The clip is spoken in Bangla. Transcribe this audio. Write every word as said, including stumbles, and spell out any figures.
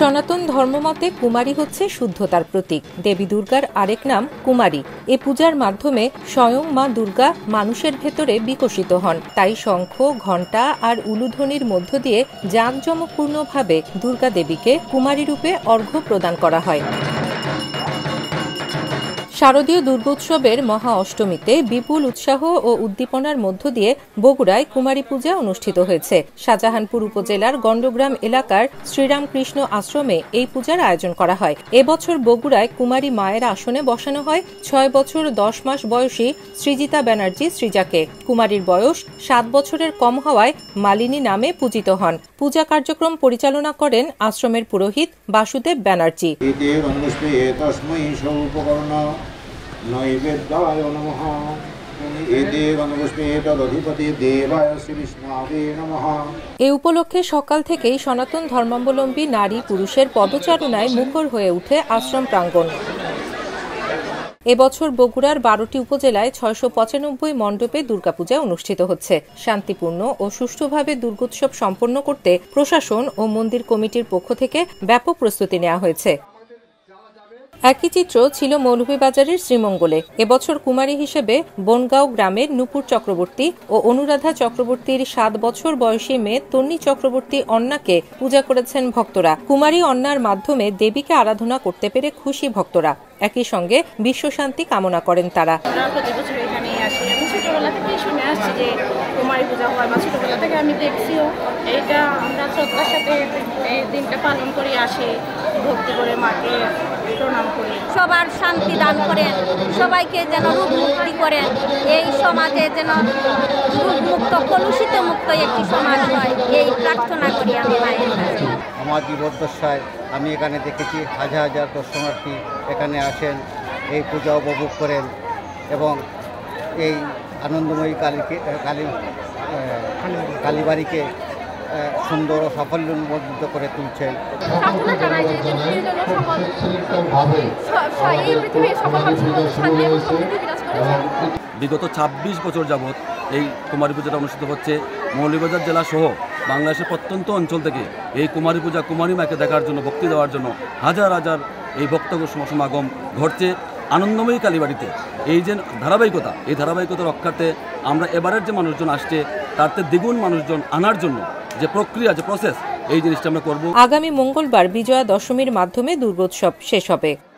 সনাতন ধর্মমতে কুমারী হচ্ছে শুদ্ধতার প্রতীক। দেবী দুর্গার আরেক নাম কুমারী। এ পূজার মাধ্যমে স্বয়ং মা দুর্গা মানুষের ভেতরে বিকশিত হন। তাই শঙ্খ, ঘণ্টা আর উলুধ্বনির মধ্য দিয়ে জাঁকজমকপূর্ণভাবে দুর্গা দেবীকে কুমারী রূপে অর্ঘ্য প্রদান করা হয়। শারদীয় দুর্গোৎসবের মহা অষ্টমীতে বিপুল উৎসাহ ও উদ্দীপনার মধ্য দিয়ে বগুড়ায় কুমারী পূজা অনুষ্ঠিত হয়েছে। শাহজাহানপুর উপজেলার গণ্ডগ্রাম এলাকার শ্রীরামকৃষ্ণ আশ্রমে এই পূজার আয়োজন করা হয়। এবছর বগুড়ায় কুমারী মায়ের আসনে বসানো হয় ছয় বছর দশ মাস বয়সী সৃজিতা ব্যানার্জি সৃজাকে। কুমারীর বয়স সাত বছরের কম হওয়ায় মালিনী নামে পূজিত হন। পূজা কার্যক্রম পরিচালনা করেন আশ্রমের পুরোহিত বাসুদেব ব্যানার্জি। এ উপলক্ষে সকাল থেকেই সনাতন ধর্মাবলম্বী নারী পুরুষের পদচারণায় মুখর হয়ে উঠে আশ্রম প্রাঙ্গণ। এবছর বগুড়ার বারোটি উপজেলায় ছয়শো পঁচানব্বই মণ্ডপে দুর্গাপূজা অনুষ্ঠিত হচ্ছে। শান্তিপূর্ণ ও সুষ্ঠুভাবে দুর্গোৎসব সম্পন্ন করতে প্রশাসন ও মন্দির কমিটির পক্ষ থেকে ব্যাপক প্রস্তুতি নেওয়া হয়েছে। একই চিত্র ছিল মৌলভীবাজারের শ্রীমঙ্গলে। এবছর কুমারী হিসেবে বনগাঁও গ্রামের নূপুর চক্রবর্তী ও অনুরাধা চক্রবর্তীর সাত বছর বয়সী মেয়ে তন্নি চক্রবর্তী অন্নাকে পূজা করেছেন ভক্তরা। কুমারী অন্নার মাধ্যমে দেবীকে আরাধনা করতে পেরে খুশি ভক্তরা। একই সঙ্গে বিশ্বশান্তি কামনা করেন তারা। কুমারী পূজা হয় বা ছোটবেলা থেকে আমি দেখছিও, এইটা আমরা শ্রদ্ধার সাথে এই দিনটা পালন করে আসি, ভক্তি করে মাকে প্রণাম করি। সবার শান্তি দান করেন, সবাইকে যেন রূপ মুক্তি করেন, এই সমাজে যেন রূপ মুক্ত কলুষিত মুক্ত একটি সমাজ হয়, এই প্রার্থনা করি আমি মায়ের কাছে। আমার জীবদ্দশায় আমি এখানে দেখেছি হাজার হাজার দর্শনার্থী এখানে আসেন, এই পূজা উপভোগ করেন এবং এই আনন্দময়ী কালীকে কালী কালীবাড়িকে সুন্দর ও সাফল্যমণ্ডিত করে তুলছেন। বিগত ছাব্বিশ বছর যাবৎ এই কুমারী পূজাটা অনুষ্ঠিত হচ্ছে। মৌলভীবাজার জেলা সহ বাংলাদেশের প্রত্যন্ত অঞ্চল থেকে এই কুমারী পূজা কুমারী মাকে দেখার জন্য, ভক্তি দেওয়ার জন্য হাজার হাজার এই ভক্ত সমাগম ঘটছে আনন্দময়ী কালীবাড়িতে। এই যে ধারাবাহিকতা, এই ধারাবাহিকতা রক্ষার্থে আমরা এবারের যে মানুষজন আসছে তাতে দ্বিগুণ মানুষজন আনার জন্য যে প্রক্রিয়া, যে প্রসেস, এই জিনিসটা আমরা করব। আগামী মঙ্গলবার বিজয়া দশমীর মাধ্যমে দুর্গোৎসব শেষ হবে।